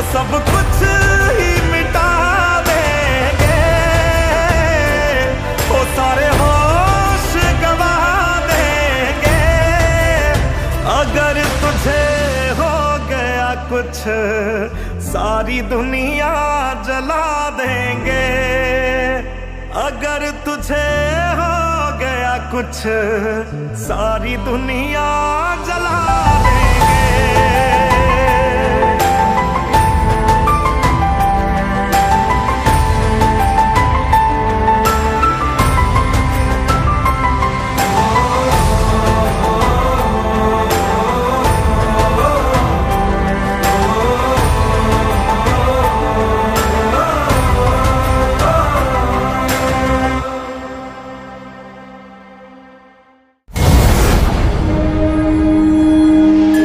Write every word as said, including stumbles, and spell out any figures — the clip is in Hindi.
सब कुछ ही मिटा देंगे, वो सारे होश गवा देंगे। अगर तुझे हो गया कुछ सारी दुनिया जला देंगे, अगर तुझे हो गया कुछ सारी दुनिया जला देंगे।